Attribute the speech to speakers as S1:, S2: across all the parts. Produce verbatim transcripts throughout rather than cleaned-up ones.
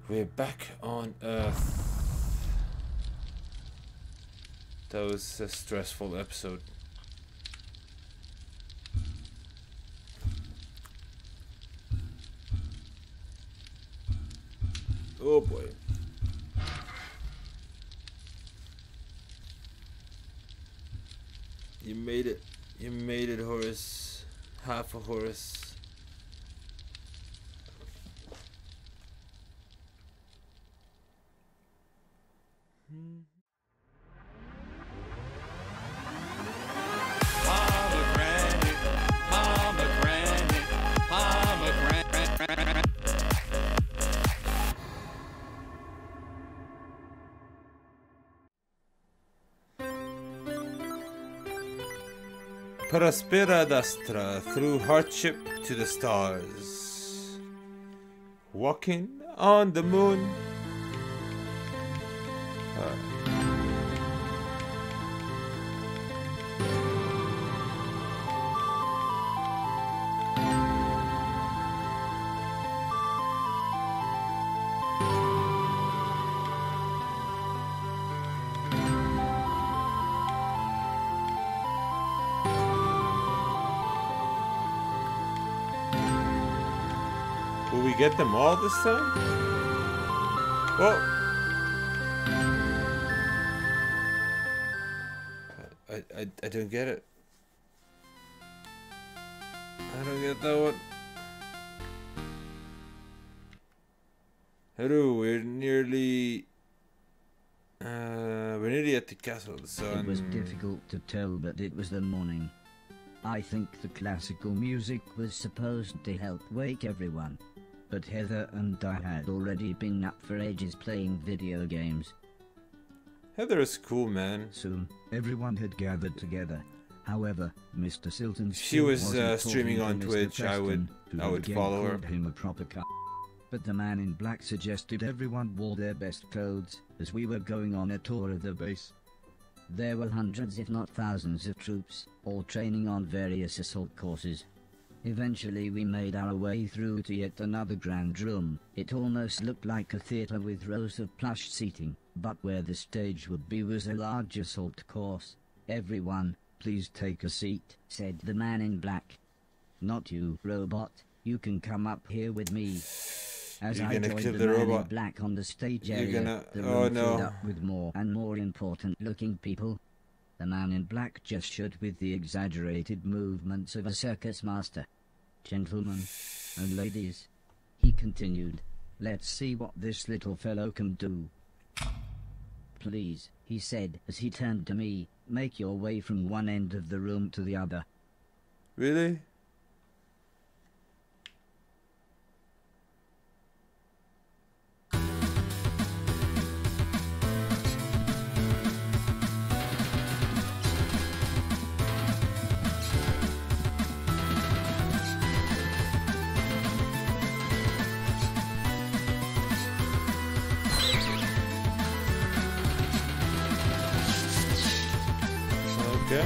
S1: We're back on Earth. That was a stressful episode. Oh boy. You made it. You made it, Horace. Half a Horace. Prospera Dastra, through hardship to the stars. Walking on the moon. Uh. Will we get them all this time? Oh! I, I, I don't get it. I don't get that one. Hello, we're nearly... Uh, we're nearly at the castle, so...
S2: It was difficult to tell, but it was the morning. I think the classical music was supposed to help wake everyone. But Heather and I had already been up for ages playing video games.
S1: Heather is cool, man.
S2: Soon, everyone had gathered together. However, Mister Silton
S1: she was uh, streaming on Twitch. I would, I would follow her.
S2: Him a proper cut. But the man in black suggested everyone wore their best clothes, as we were going on a tour of the base. There were hundreds if not thousands of troops, all training on various assault courses. Eventually we made our way through to yet another grand room. It almost looked like a theatre with rows of plush seating, but where the stage would be was a large assault course. Everyone, please take a seat, said the man in black. Not you, robot. You can come up here with me. As
S1: You're
S2: I
S1: gonna
S2: joined
S1: kill
S2: the,
S1: the
S2: man
S1: robot.
S2: in black on the stage
S1: You're
S2: area,
S1: gonna...
S2: the room
S1: Oh, no.
S2: filled up with more and more important looking people. The man in black gestured with the exaggerated movements of a circus master. Gentlemen and ladies, he continued, let's see what this little fellow can do. Please, he said as he turned to me, make your way from one end of the room to the other.
S1: Really? Okay.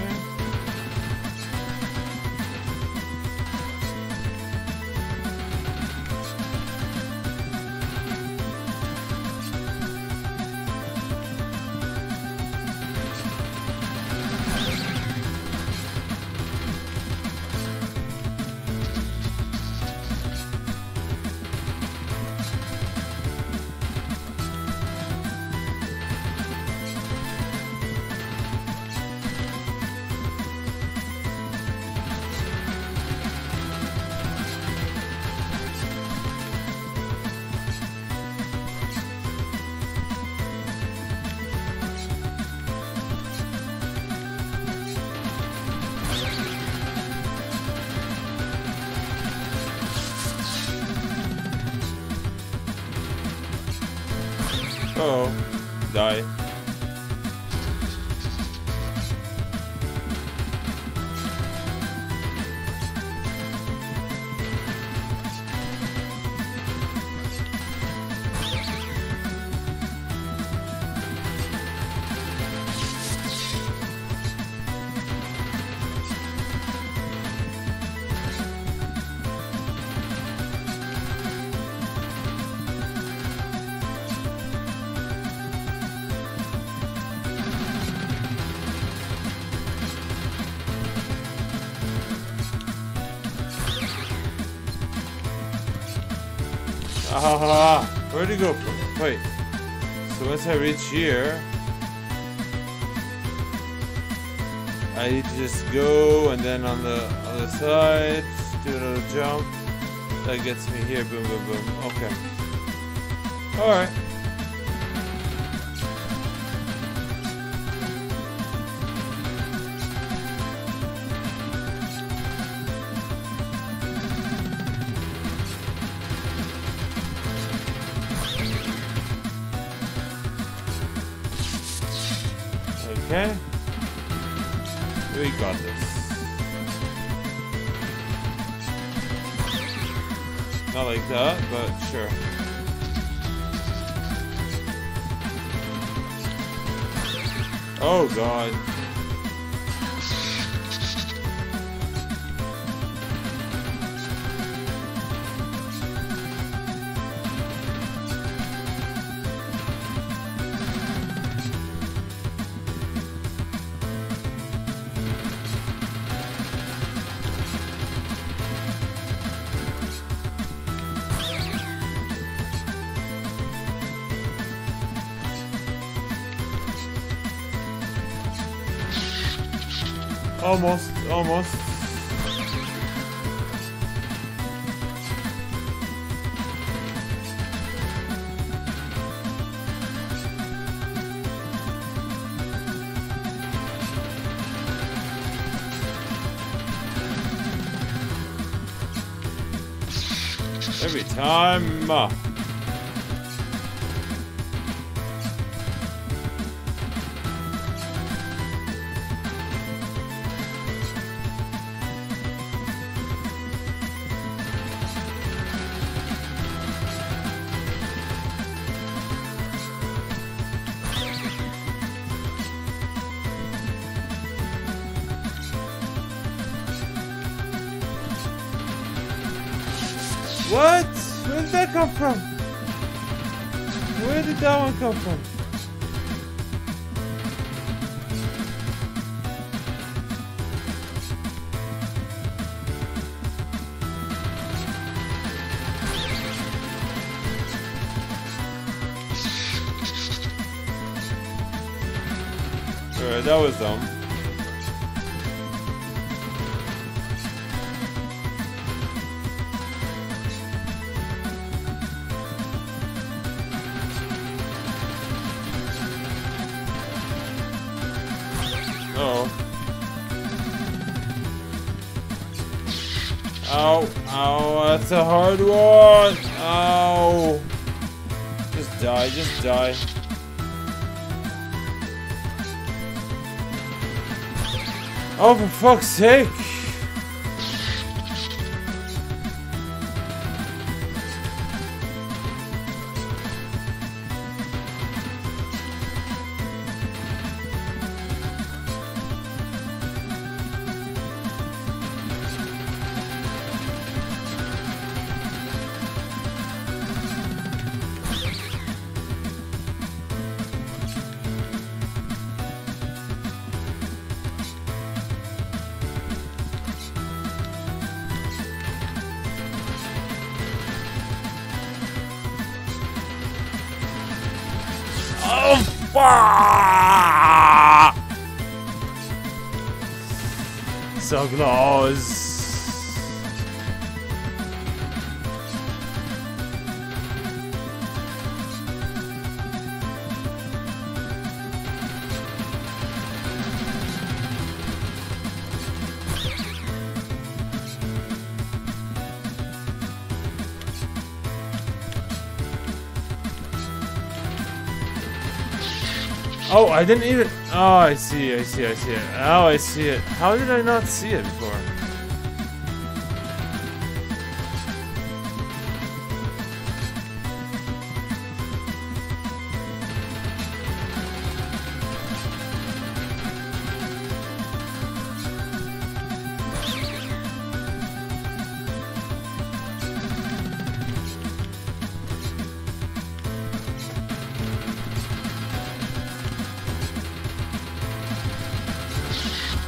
S1: Uh oh, die. Ah, where'd he go? Wait. So once I reach here, I need to just go, and then on the other side, do a little jump. That gets me here. Boom, boom, boom. Okay. All right. Okay. We got this. Not like that, but sure. Oh god. Almost, almost. Every time. Uh. What? Where did that come from? Where did that one come from? Alright, that was dumb. Oh. Ow, ow, that's a hard one. Ow. Just die, just die. Oh, for fuck's sake. Oh, fuck! So close. Oh, I didn't even. Oh, I see, I see, I see it. Oh, I see it. How did I not see it before?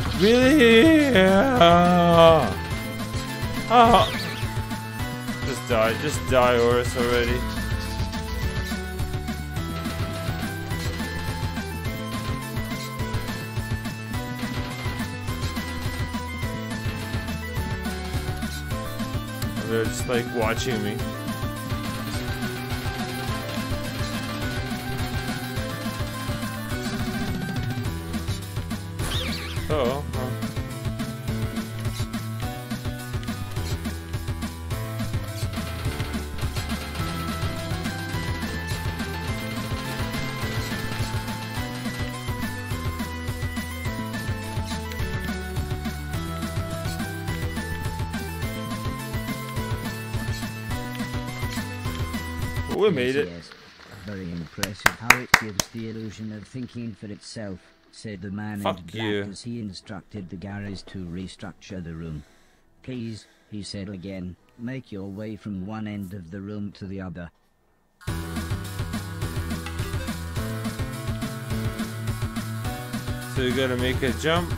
S1: Really? Uh, oh. Just die. Just die, Horus, already. They're just like watching me. Oh. Huh. We made it.
S2: Yes, very impressive how it gives the illusion of thinking for itself, said the man in
S1: Fuck
S2: black
S1: you.
S2: as he instructed the Garys to restructure the room. Please, he said again, make your way from one end of the room to the other.
S1: So you gotta make a jump.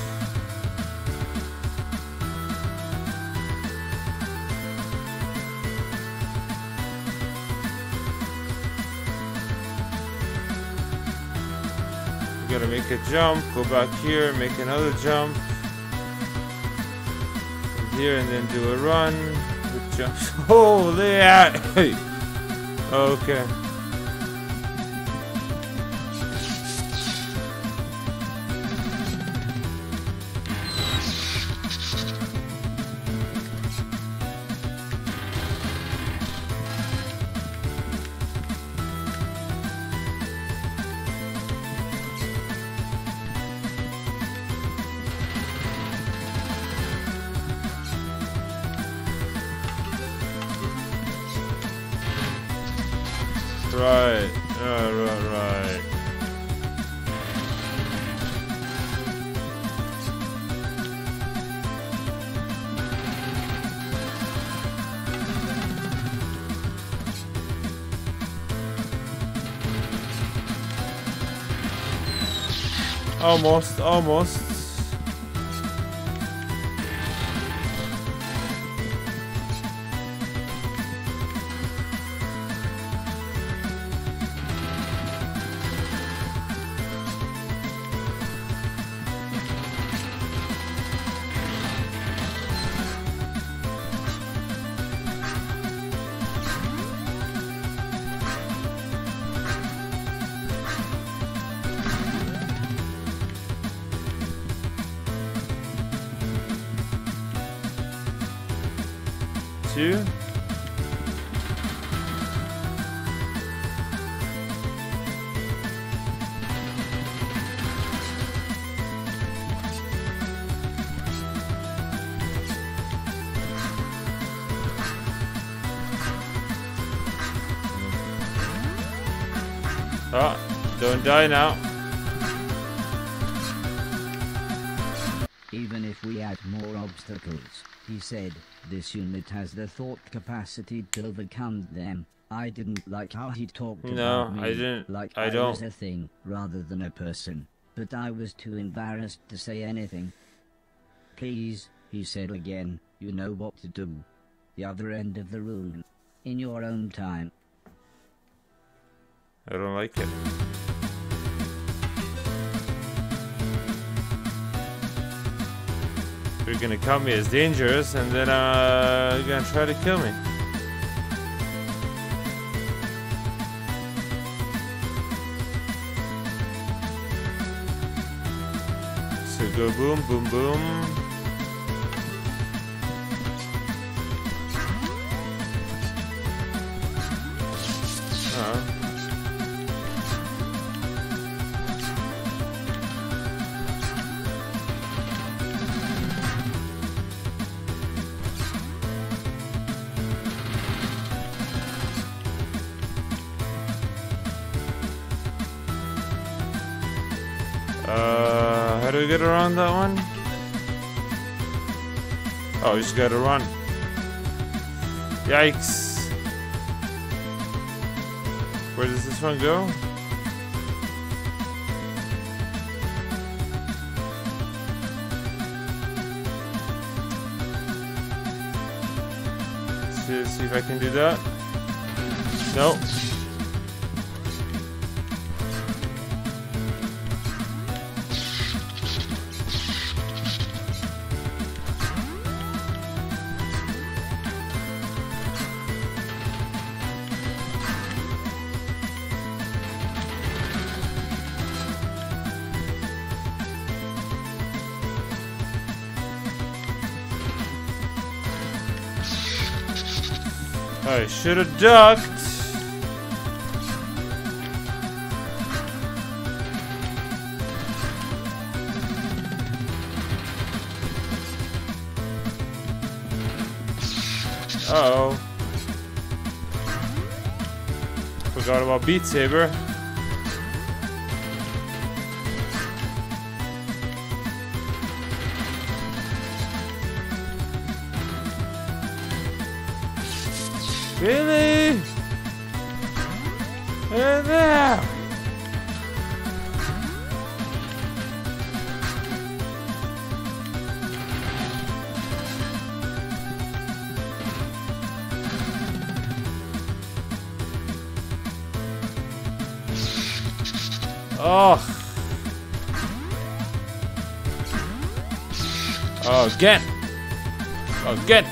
S1: You gotta make a jump, go back here, make another jump. From here and then do a run with jumps. Holy yeah. Okay. Right, right, right, right. Almost, almost. Two. Oh, don't die now.
S2: Even if we add more obstacles, he said, this unit has the thought capacity to overcome them. I didn't like how he talked
S1: No,
S2: about me,
S1: I didn't.
S2: like
S1: I
S2: I,
S1: don't.
S2: was a thing rather than a person, but I was too embarrassed to say anything. Please, he said again, you know what to do. The other end of the room. In your own time.
S1: I don't like it. You're gonna count me as dangerous, and then uh, you're gonna try to kill me. So go boom, boom, boom. Uh. Uh, how do we get around that one? Oh, we just gotta run. Yikes. Where does this one go? So, See if I can do that. No. I should have ducked. Uh-oh. Forgot about Beat Saber. Really? And there. Oh. Oh, again. Oh, again.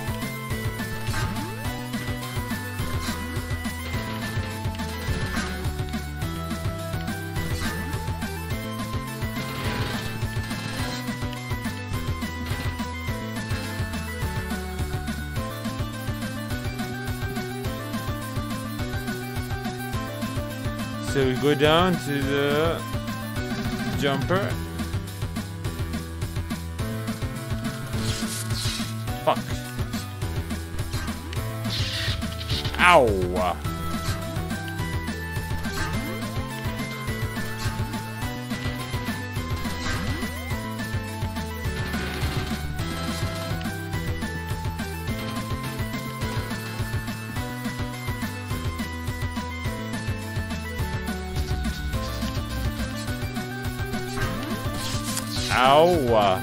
S1: So we go down to the jumper. Fuck. Ow. Ow.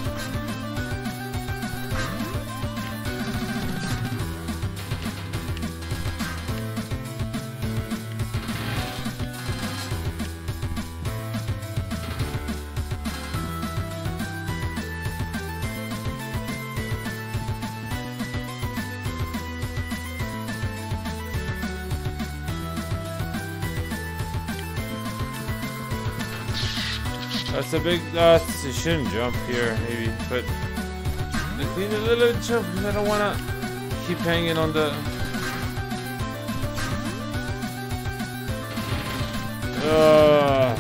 S1: That's a big, uh, I shouldn't jump here, maybe, but I need a little jump because I don't want to keep hanging on the... Uh,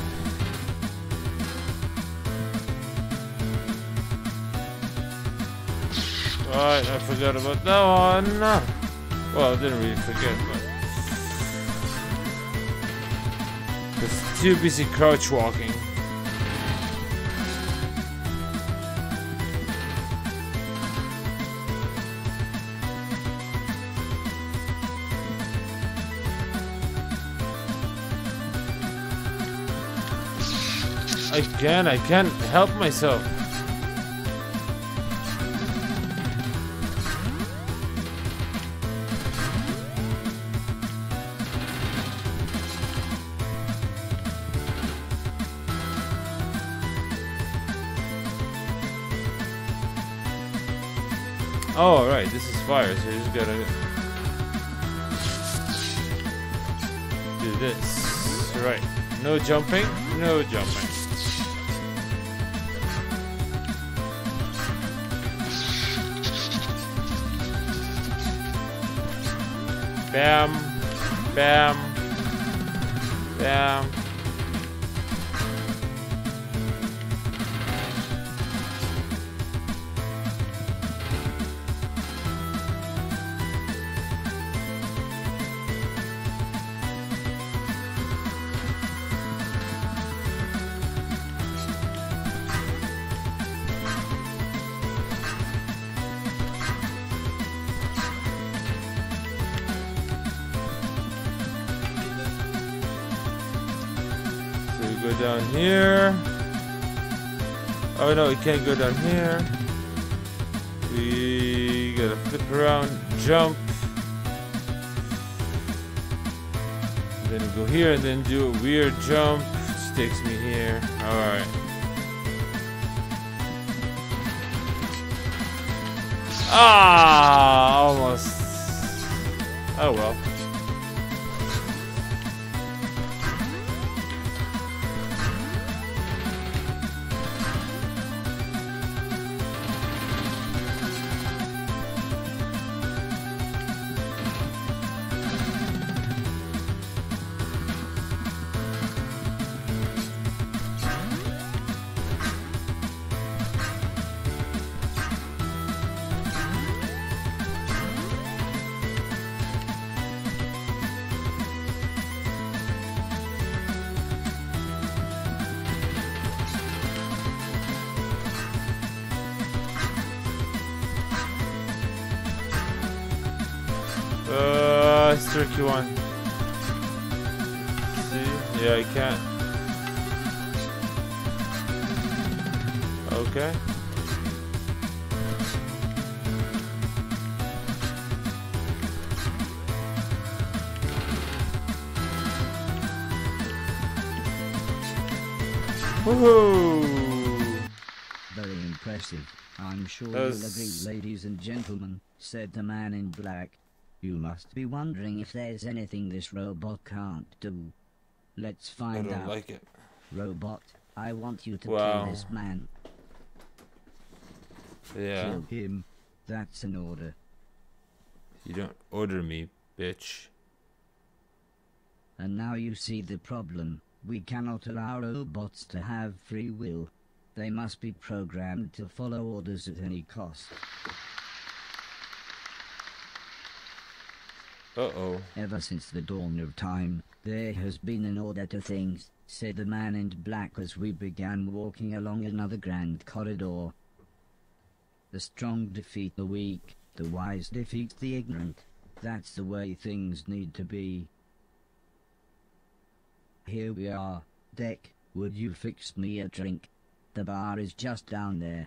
S1: Alright, I forgot about that one. Well, I didn't really forget, but... It's too busy crouch walking. Again, I can't help myself. Oh, right, this is fire, so you just gotta do this. Right, no jumping, no jumping. Bam, bam, bam. Go down here. Oh no, we can't go down here. We gotta flip around, jump. Then go here and then do a weird jump. Which takes me here. Alright. Ah, almost. Oh well. Uh, it's tricky one. See? Yeah, I can't. Okay. Woohoo!
S2: Very impressive. I'm sure you'll
S1: That's-
S2: agree, ladies and gentlemen, said the man in black. You must be wondering if there's anything this robot can't do. Let's
S1: I
S2: find
S1: don't
S2: out.
S1: like it.
S2: Robot, I want you to
S1: Wow.
S2: kill this man.
S1: Yeah.
S2: Kill him. That's an order.
S1: You don't order me, bitch.
S2: And now you see the problem. We cannot allow robots to have free will. They must be programmed to follow orders at any cost.
S1: Uh-oh.
S2: Ever since the dawn of time, there has been an order to things, said the man in black as we began walking along another grand corridor. The strong defeat the weak, the wise defeat the ignorant. That's the way things need to be. Here we are. Deck, would you fix me a drink? The bar is just down there.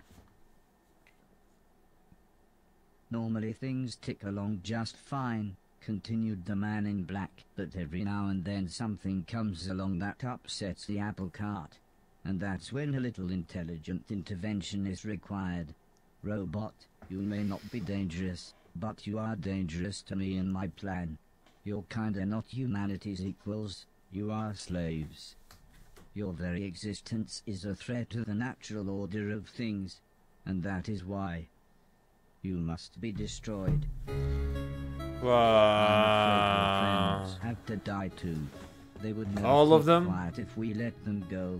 S2: Normally things tick along just fine, continued the man in black, but every now and then something comes along that upsets the apple cart. And that's when a little intelligent intervention is required. Robot, you may not be dangerous, but you are dangerous to me and my plan. You're kinda not humanity's equals, you are slaves. Your very existence is a threat to the natural order of things, and that is why you must be destroyed. I'm afraid your
S1: Wow.
S2: friends have to die too. They would never
S1: All of
S2: keep
S1: them?
S2: quiet if we let them go.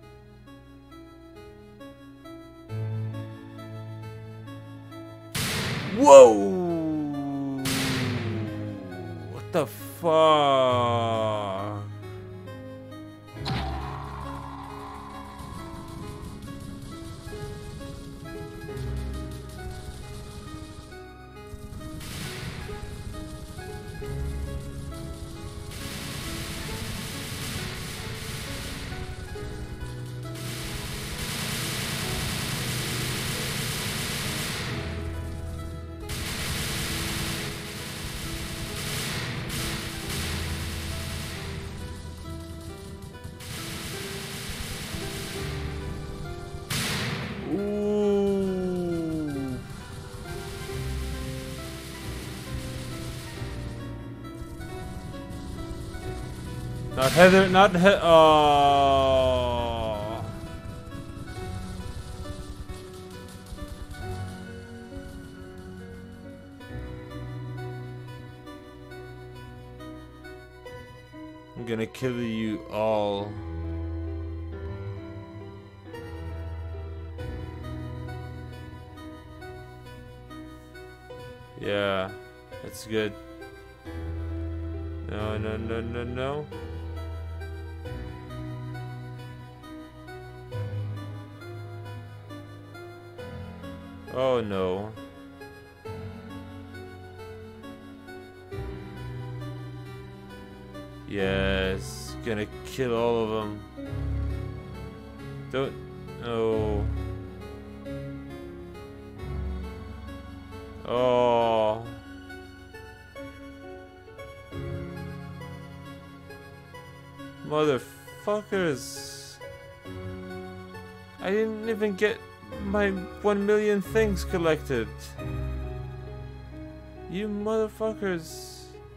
S1: Whoa! What the fuck? Ooh. Not Heather, not he- oh. I'm gonna kill you all. Yeah, that's good. No, no, no, no, no. Oh no. Yes, gonna kill all of them. Don't. No. Oh. motherfuckers. I didn't even get my one million things collected. You motherfuckers.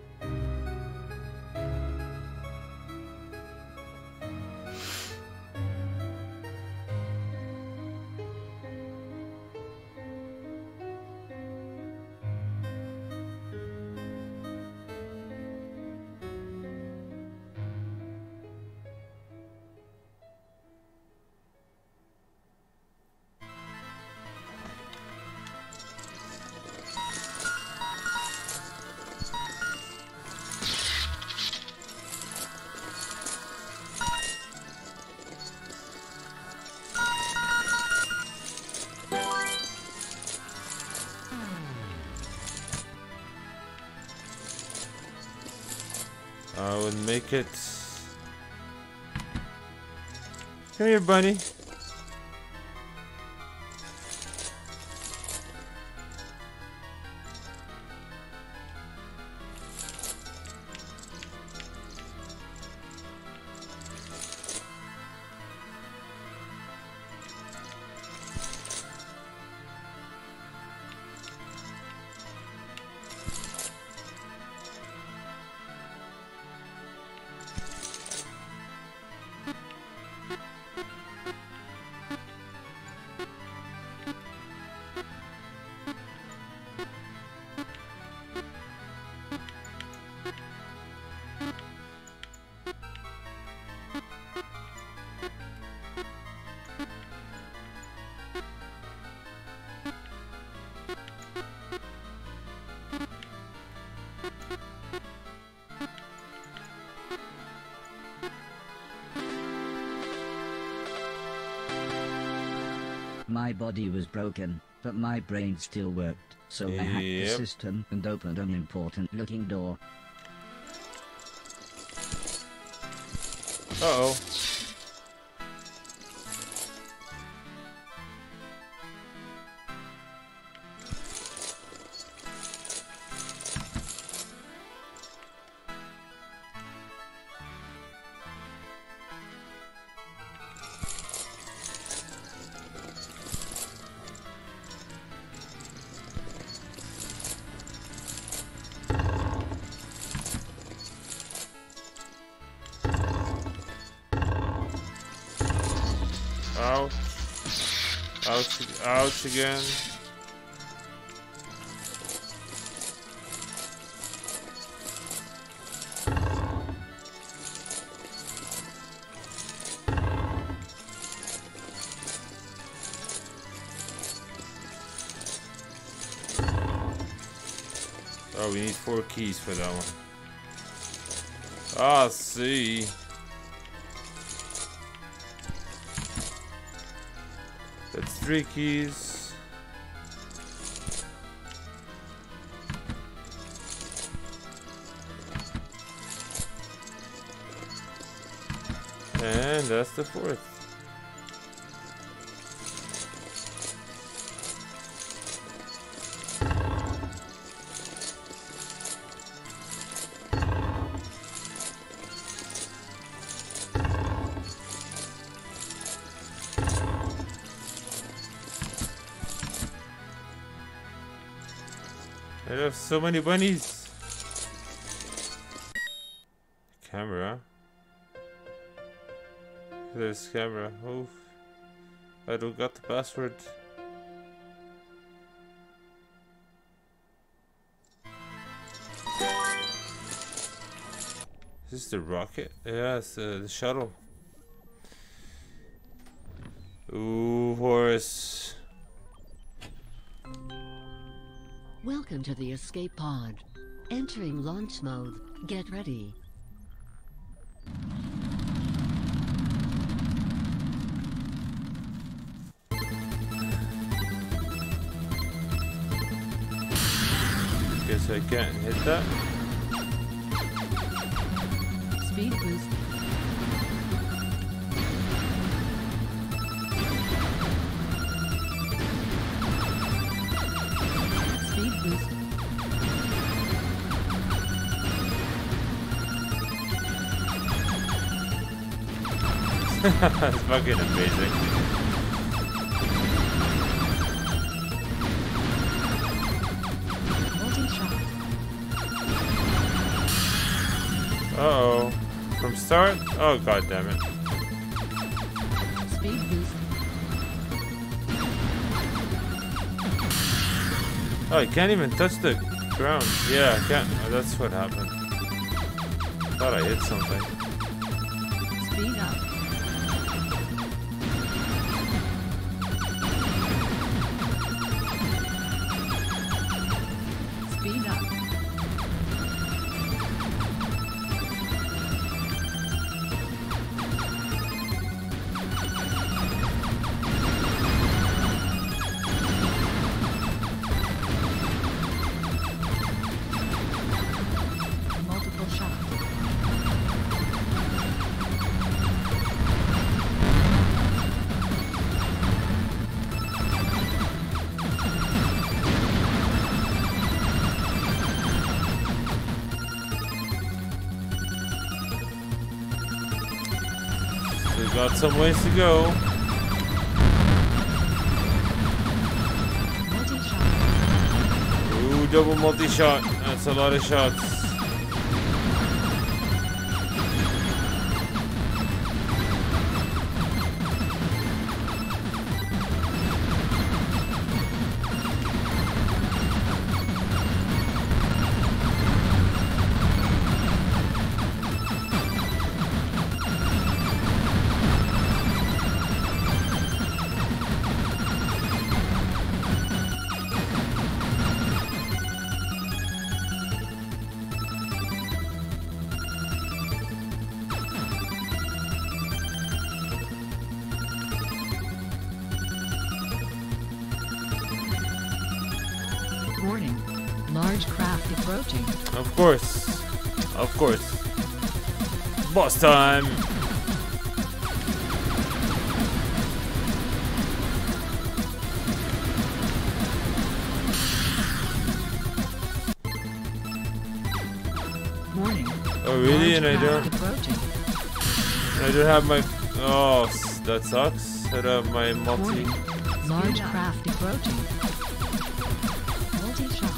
S1: I would make it. Come here, bunny.
S2: My body was broken, but my brain still worked, so I hacked the
S1: Yep.
S2: system and opened an important looking door.
S1: Uh-oh. Ouch. Ouch. Ouch again. Oh, we need four keys for that one. Ah, see. That's three keys. And that's the fourth. I have so many bunnies. Camera. There's camera. Oh, I don't got the password. Is this the rocket? Yeah, it's uh, the shuttle. Ooh, horse.
S3: Welcome to the escape pod. Entering launch mode. Get ready.
S1: Guess I can't hit that.
S3: Speed boost. Speed boost.
S1: That's fucking amazing. Uh oh. From start? Oh god damn it.
S3: Speed boost.
S1: Oh, I can't even touch the ground. Yeah, I can't. Oh, that's what happened. Thought I hit something.
S3: Speed up. Speed up. Multiple shots.
S1: We've got some ways to go.
S3: Multi-shot.
S1: Ooh, double multi-shot. That's a lot of shots.
S3: Warning. Large craft approaching.
S1: Of course. Of course. Boss time.
S3: Warning.
S1: Oh really?
S3: Large
S1: And I
S3: craft
S1: don't
S3: approaching.
S1: I don't have my oh s- that sucks. I don't have my multi
S3: Warning. Large craft approaching. Multi-shot.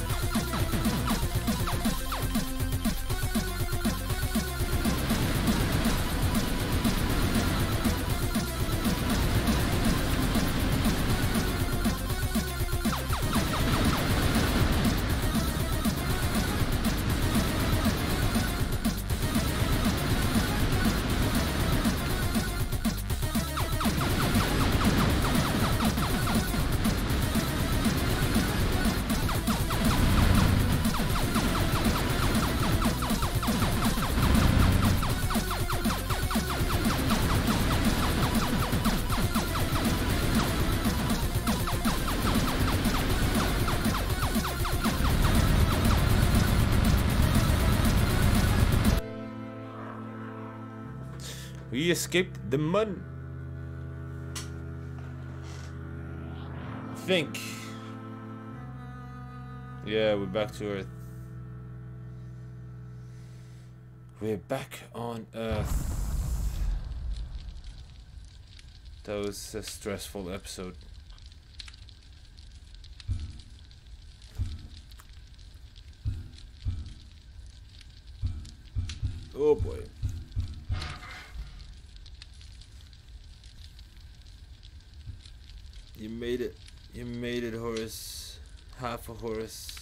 S1: We escaped the mud. I think. Yeah, we're back to Earth. We're back on Earth. That was a stressful episode. Oh boy. You made it. You made it, Horace. Half a Horace.